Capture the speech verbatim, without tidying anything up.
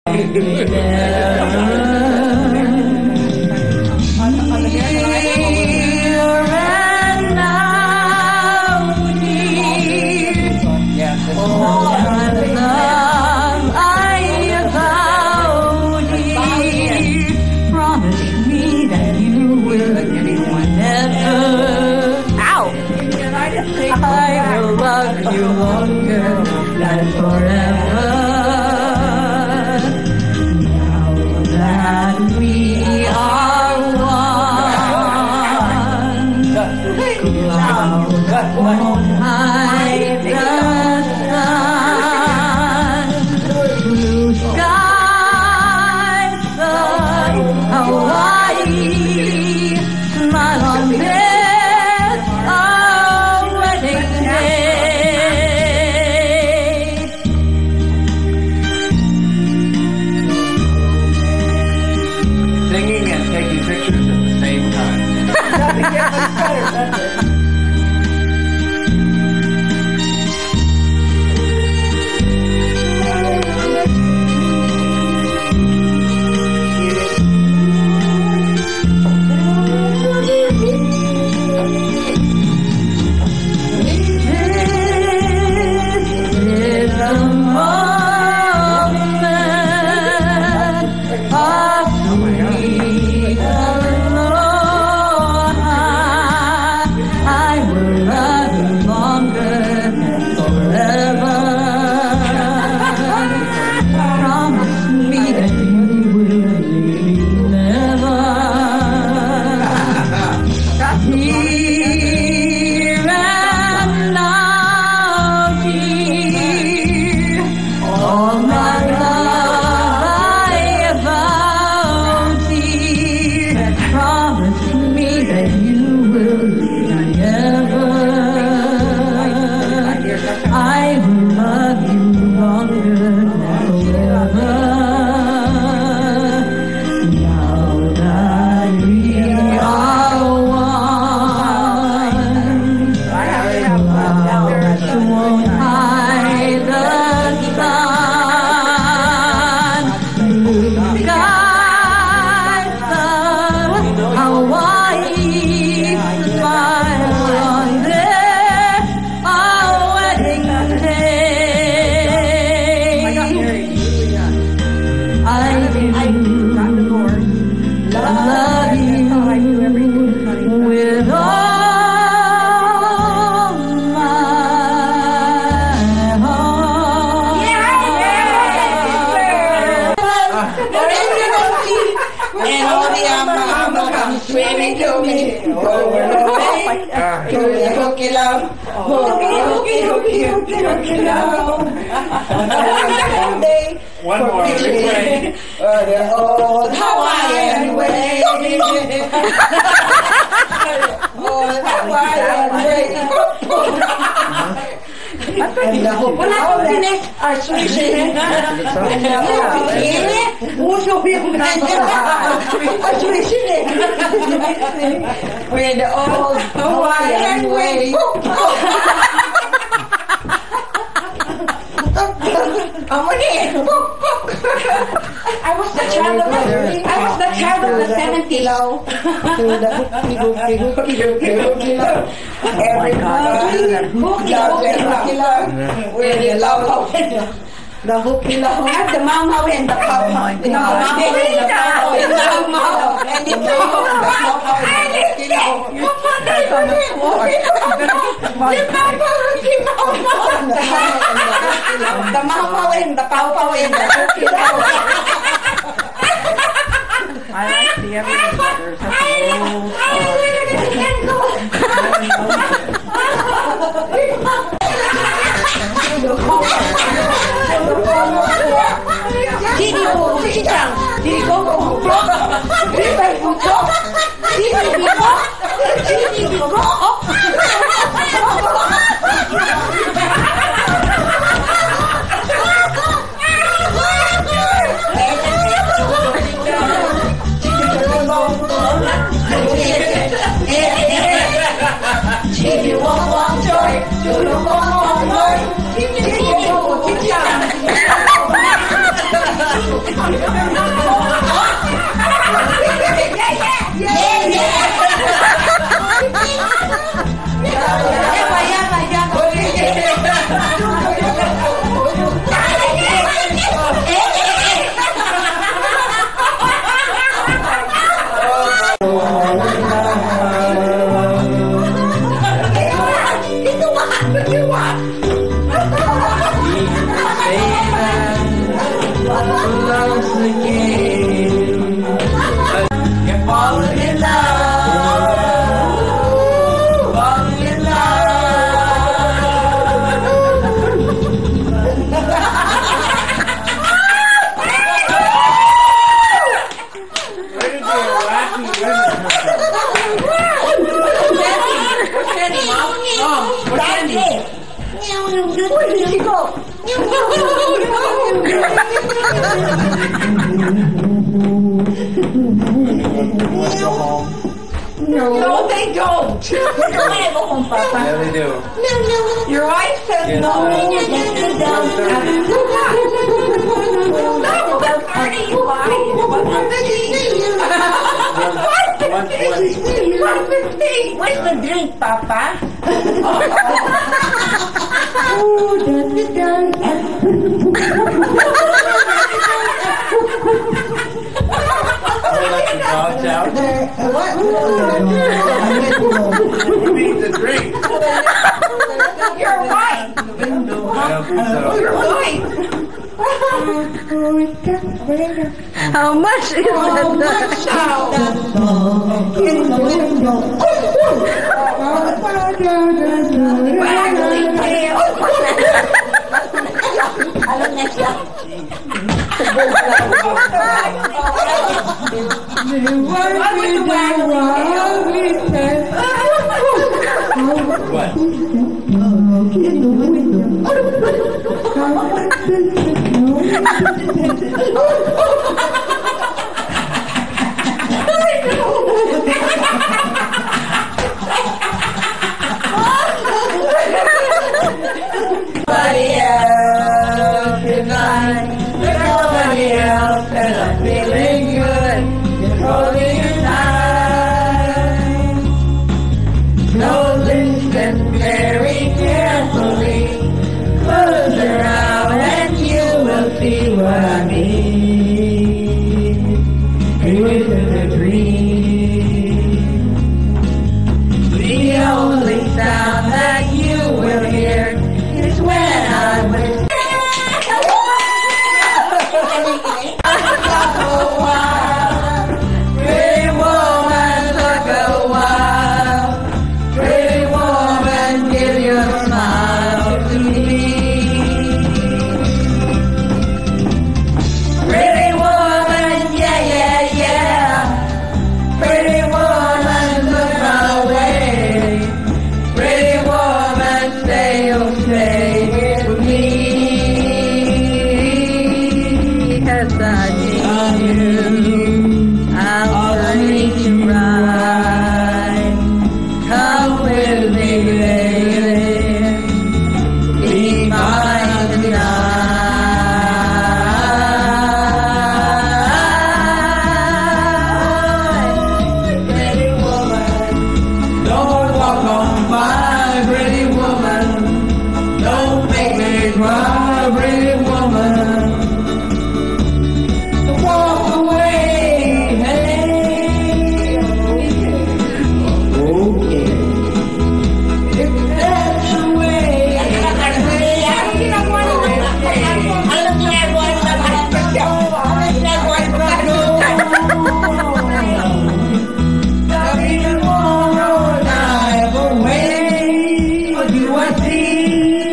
I will love you longer than forever. Now that we are one, clouds won't hide the sun. Blue skies of Hawaii, smile on this. One more. Uh, the old Hawaiian Wedding. Old Hawaiian Wedding. Wala ko din eh. Ah, sorry, sorry. Uso yung ganyan. Ah, sorry, sorry. With the old Hawaiian Wedding. I was the child of the I was the child of the seventies. Everybody loves the hooky love. I have the mama and the papa. The mama and the papa. And the mama and the papa. The mama and the papa and the hooky love. I like the Everly Brothers. That's an old Didi go, Didi down. Didi go, go, go. Didi go, go. Didi go, Didi go. Didi walk, walk, joy. Didi walk, walk, joy. Didi go, Didi down. Where did she go? No. No, they don't. You don't want to go home, Papa. Yeah, they do. No, no. Your wife says Yeah. no. Stop the party, you lie. one fifteen. one fifteen. Where's the drink, Papa? Oh, that's it, done. Oh, let the dogs out. Who needs a drink? You're right. I don't think so. You're right. How much is How it? much now? Well, actually, alam na siya. What? Nobody else tonight. There's nobody else, and I'm feeling good. Just holding you tight. So listen very carefully. Close your eyes and you will see what I mean. It isn't a dream. The only sound that you will hear is when I whisper. Pretty woman, look a while. Pretty woman, give your smile to me. Pretty woman, yeah, yeah, yeah. Pretty woman, look my way. Pretty woman, stay, oh, stay with me. Cause I need you. I'll treat you right. Come with me, baby. Be mine tonight. Pretty woman, don't walk on by, pretty woman. Don't make me cry, pretty woman. Walk away, hey. Okay. If that's the way. Tomorrow, night away. What do I see?